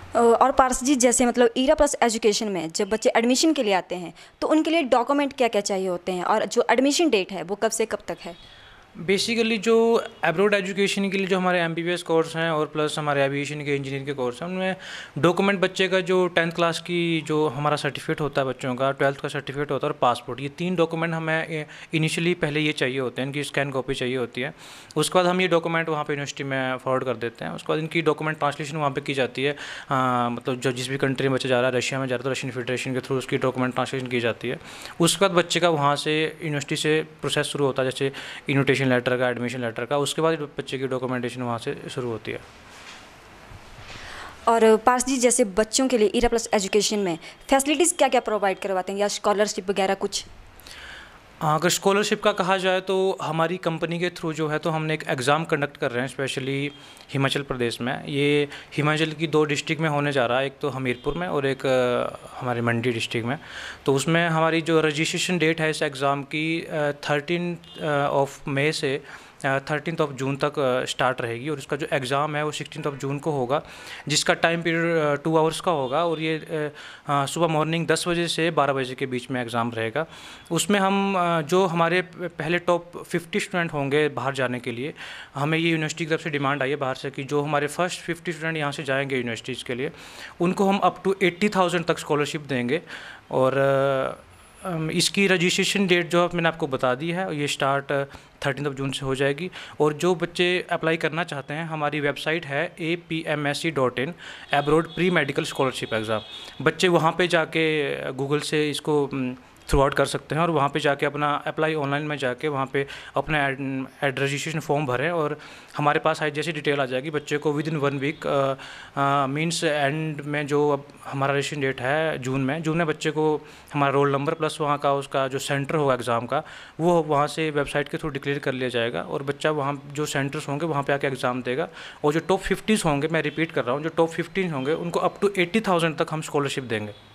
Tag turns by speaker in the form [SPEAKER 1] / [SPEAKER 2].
[SPEAKER 1] और पारस जी, जैसे मतलब ईरा प्लस एजुकेशन में जब बच्चे एडमिशन के लिए आते हैं तो उनके लिए डॉक्यूमेंट क्या क्या चाहिए होते हैं, और जो एडमिशन डेट है वो कब से कब तक है?
[SPEAKER 2] बेसिकली जो अब्रॉड एजुकेशन के लिए जो हमारे MBBS कोर्स हैं और प्लस हमारे एविएशन के इंजीनियरिंग के कोर्स हैं, उनमें डॉक्यूमेंट बच्चे का जो 10th क्लास की जो हमारा सर्टिफिकेट होता है बच्चों का, 12th का सर्टिफिकेट होता है और पासपोर्ट, ये 3 डॉक्यूमेंट हमें इनिशियली पहले ये चाहिए होते हैं, इनकी स्कैन कॉपी चाहिए होती है। उसके बाद हम ये डॉक्यूमेंट वहाँ पर यूनिवर्सिटी में फॉरवर्ड कर देते हैं। उसके बाद इनकी डॉक्यूमेंट ट्रांसलेशन वहाँ पर की जाती है। मतलब जो जिस भी कंट्री में बच्चा जा रहा है, रशिया में जा रहा है तो रशियन फेडरेशन के थ्रू उसकी डॉक्यूमेंट ट्रांसलेशन की जाती है। उसके बाद बच्चे का वहाँ से यूनिवर्सिटी से प्रोसेस शुरू होता है, जैसे इन्विटेशन लेटर का, एडमिशन लेटर का। उसके बाद बच्चे की डॉक्यूमेंटेशन वहाँ से शुरू होती है।
[SPEAKER 1] और पारस जी, जैसे बच्चों के लिए ईरा प्लस एजुकेशन में फैसिलिटीज़ क्या क्या प्रोवाइड करवाते हैं, या स्कॉलरशिप वगैरह कुछ?
[SPEAKER 2] अगर स्कॉलरशिप का कहा जाए तो हमारी कंपनी के थ्रू जो है तो हमने एक एग्ज़ाम कंडक्ट कर रहे हैं स्पेशली हिमाचल प्रदेश में। ये हिमाचल की 2 डिस्ट्रिक्ट में होने जा रहा है, एक तो हमीरपुर में और एक हमारे मंडी डिस्ट्रिक्ट में। तो उसमें हमारी जो रजिस्ट्रेशन डेट है इस एग्ज़ाम की 13 मई से 13 जून तक स्टार्ट रहेगी, और इसका जो एग्ज़ाम है वो 16 जून को होगा, जिसका टाइम पीरियड 2 आवर्स का होगा। और ये सुबह मॉर्निंग 10 बजे से 12 बजे के बीच में एग्ज़ाम रहेगा। उसमें हम जो हमारे पहले टॉप 50 स्टूडेंट होंगे बाहर जाने के लिए, हमें ये यूनिवर्सिटी की तरफ से डिमांड आई है बाहर से कि जो हमारे फर्स्ट 50 स्टूडेंट यहाँ से जाएंगे यूनिवर्सिटीज़ के लिए, उनको हम अप टू 80,000 तक स्कॉलरशिप देंगे। और इसकी रजिस्ट्रेशन डेट जो मैंने आपको बता दी है, ये स्टार्ट 13 जून से हो जाएगी। और जो बच्चे अप्लाई करना चाहते हैं, हमारी वेबसाइट है apmsc.in abroad pre medical scholarship exam. बच्चे वहाँ पे जाके गूगल से इसको थ्रू आउट कर सकते हैं और वहाँ पे जाके अपना अप्लाई ऑनलाइन में जाके वहाँ पे अपना रजिस्ट्रेशन फॉर्म भरें, और हमारे पास जैसी डिटेल आ जाएगी बच्चे को within 1 week means end में जो अब हमारा रजिस्ट्रेशन डेट है जून में बच्चे को हमारा रोल नंबर प्लस वहाँ का उसका जो सेंटर होगा एग्ज़ाम का, वो वहाँ से वेबसाइट के थ्रू डिक्लेयर कर लिया जाएगा, और बच्चा वहाँ जो सेंटर्स होंगे वहाँ पे आके एग्ज़ाम देगा। और जो टॉप 50 होंगे, मैं रिपीट कर रहा हूँ, जो टॉप 15 होंगे उनको अप टू 80,000 तक हम स्कॉलरशिप देंगे।